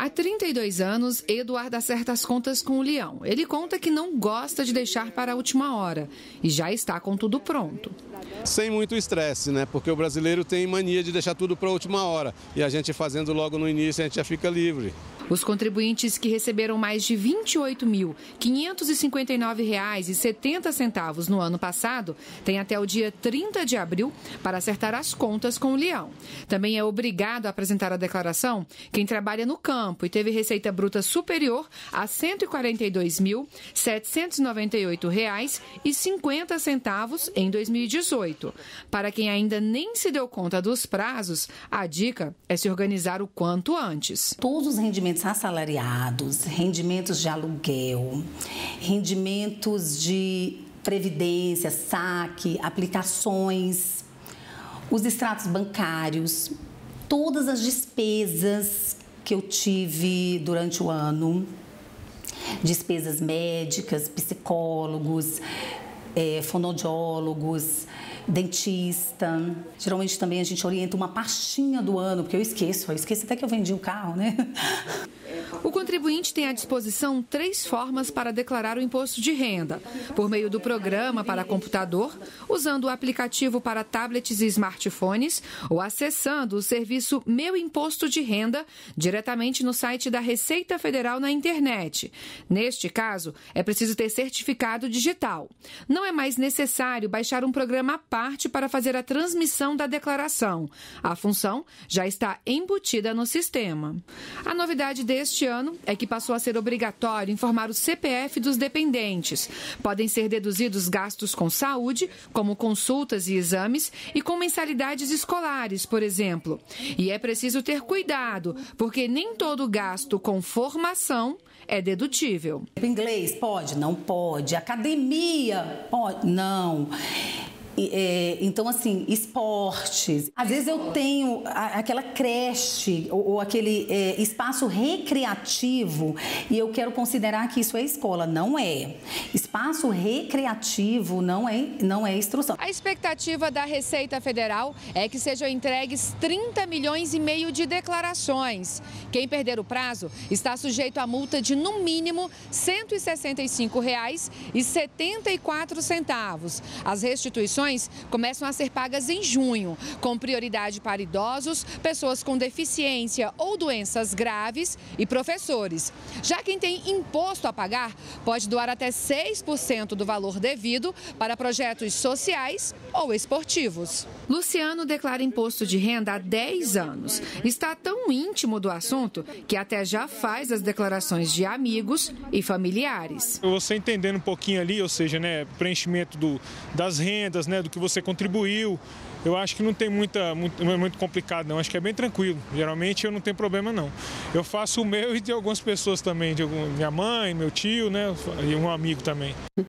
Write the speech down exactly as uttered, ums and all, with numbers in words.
Há trinta e dois anos, Eduardo acerta as contas com o Leão. Ele conta que não gosta de deixar para a última hora e já está com tudo pronto. Sem muito estresse, né? Porque o brasileiro tem mania de deixar tudo para a última hora e a gente fazendo logo no início, a gente já fica livre. Os contribuintes que receberam mais de vinte e oito mil, quinhentos e cinquenta e nove reais e setenta centavos no ano passado têm até o dia trinta de abril para acertar as contas com o Leão. Também é obrigado a apresentar a declaração quem trabalha no campo e teve receita bruta superior a cento e quarenta e dois mil, setecentos e noventa e oito reais e cinquenta centavos em dois mil e dezoito. Para quem ainda nem se deu conta dos prazos, a dica é se organizar o quanto antes. Todos os rendimentos assalariados, rendimentos de aluguel, rendimentos de previdência, saque, aplicações, os extratos bancários, todas as despesas que eu tive durante o ano, despesas médicas, psicólogos, é, fonoaudiólogos, dentista. Geralmente também a gente orienta uma pastinha do ano, porque eu esqueço, eu esqueço até que eu vendi o carro, né? O contribuinte tem à disposição três formas para declarar o imposto de renda: por meio do programa para computador, usando o aplicativo para tablets e smartphones ou acessando o serviço Meu Imposto de Renda diretamente no site da Receita Federal na internet. Neste caso, é preciso ter certificado digital. Não é mais necessário baixar um programa à parte para fazer a transmissão da declaração. A função já está embutida no sistema. A novidade deste ano é que passou a ser obrigatório informar o C P F dos dependentes. Podem ser deduzidos gastos com saúde, como consultas e exames, e com mensalidades escolares, por exemplo. E é preciso ter cuidado, porque nem todo gasto com formação é dedutível. Inglês pode? Não pode. Academia pode? Não. É, então, assim, esportes. Às vezes eu tenho a, aquela creche ou, ou aquele é, espaço recreativo e eu quero considerar que isso é escola. Não é. Espaço recreativo não é, não é instrução. A expectativa da Receita Federal é que sejam entregues trinta milhões e meio de declarações. Quem perder o prazo está sujeito a multa de, no mínimo, cento e sessenta e cinco reais e setenta e quatro centavos. As restituições começam a ser pagas em junho, com prioridade para idosos, pessoas com deficiência ou doenças graves e professores. Já quem tem imposto a pagar pode doar até seis por cento do valor devido para projetos sociais ou esportivos. Luciano declara imposto de renda há dez anos. Está tão íntimo do assunto que até já faz as declarações de amigos e familiares. Você entendendo um pouquinho ali, ou seja, né, preenchimento do, das rendas, né, do que você contribuiu, eu acho que não tem muita, muito, não é muito complicado não, acho que é bem tranquilo. Geralmente eu não tenho problema não. Eu faço o meu e de algumas pessoas também, de algum, minha mãe, meu tio, né, e um amigo também.